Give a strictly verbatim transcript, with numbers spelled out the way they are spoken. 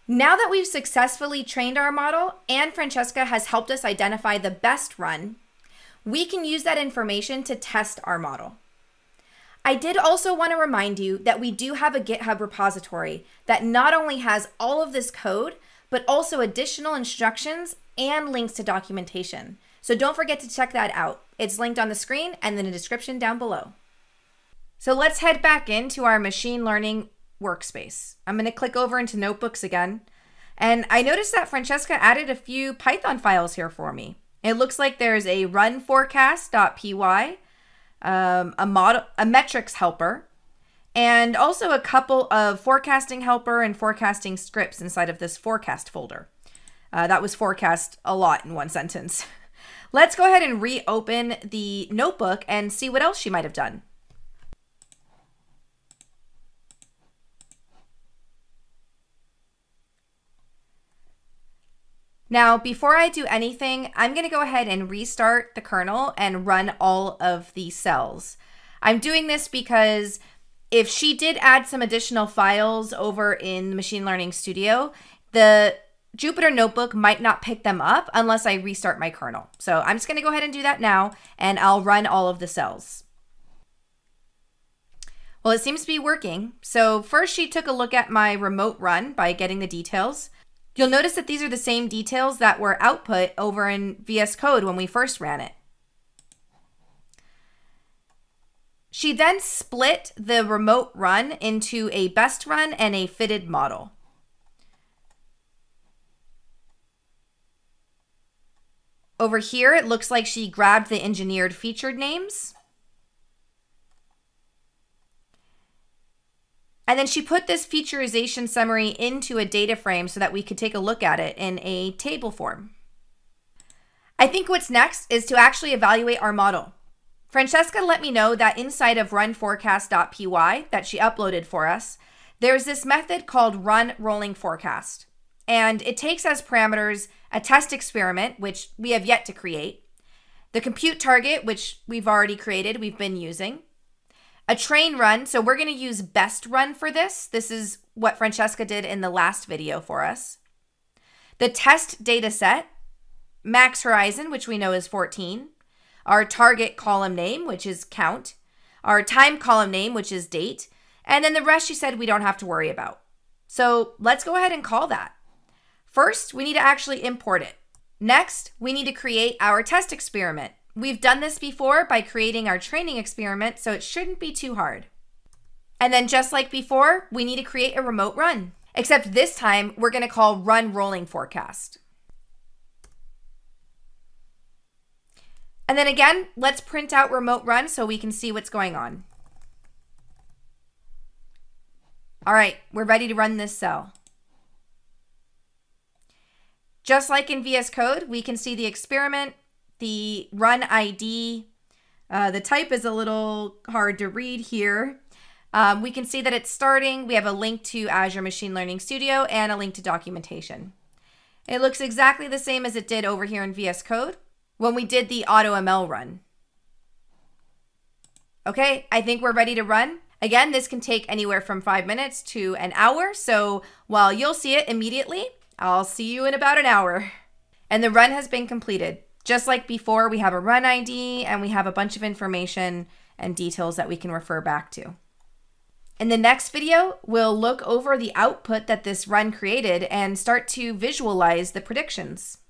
Now that we've successfully trained our model and Francesca has helped us identify the best run, we can use that information to test our model. I did also want to remind you that we do have a GitHub repository that not only has all of this code, but also additional instructions and links to documentation. So don't forget to check that out. It's linked on the screen and in the description down below. So let's head back into our machine learning workspace. I'm going to click over into Notebooks again. And I noticed that Francesca added a few Python files here for me. It looks like there's a run forecast.py, um, a model, a metrics helper, and also a couple of forecasting helper and forecasting scripts inside of this forecast folder. Uh, that was forecast a lot in one sentence. Let's go ahead and reopen the notebook and see what else she might have done. Now, before I do anything, I'm going to go ahead and restart the kernel and run all of the cells. I'm doing this because if she did add some additional files over in the Machine Learning Studio, the Jupyter Notebook might not pick them up unless I restart my kernel. So I'm just going to go ahead and do that now, and I'll run all of the cells. Well, it seems to be working. So first she took a look at my remote run by getting the details. You'll notice that these are the same details that were output over in V S Code when we first ran it. She then split the remote run into a best run and a fitted model. Over here, it looks like she grabbed the engineered featured names. And then she put this featurization summary into a data frame so that we could take a look at it in a table form. I think what's next is to actually evaluate our model. Francesca let me know that inside of run forecast.py that she uploaded for us, there's this method called run rolling forecast. And it takes as parameters a test experiment, which we have yet to create, the compute target, which we've already created, we've been using, a train run, so we're going to use best run for this. This is what Francesca did in the last video for us. The test data set, max horizon, which we know is fourteen, our target column name, which is count, our time column name, which is date, and then the rest she said we don't have to worry about. So let's go ahead and call that. First, we need to actually import it. Next, we need to create our test experiment. We've done this before by creating our training experiment, so it shouldn't be too hard. And then just like before, we need to create a remote run, except this time we're going to call run rolling forecast. And then again, let's print out remote run so we can see what's going on. All right, we're ready to run this cell. Just like in V S Code, we can see the experiment, the run I D. Uh, the type is a little hard to read here. Um, we can see that it's starting. We have a link to Azure Machine Learning Studio and a link to documentation. It looks exactly the same as it did over here in V S Code when we did the AutoML run. Okay, I think we're ready to run. Again, this can take anywhere from five minutes to an hour. So while you'll see it immediately, I'll see you in about an hour. And the run has been completed. Just like before, we have a run I D and we have a bunch of information and details that we can refer back to. In the next video, we'll look over the output that this run created and start to visualize the predictions.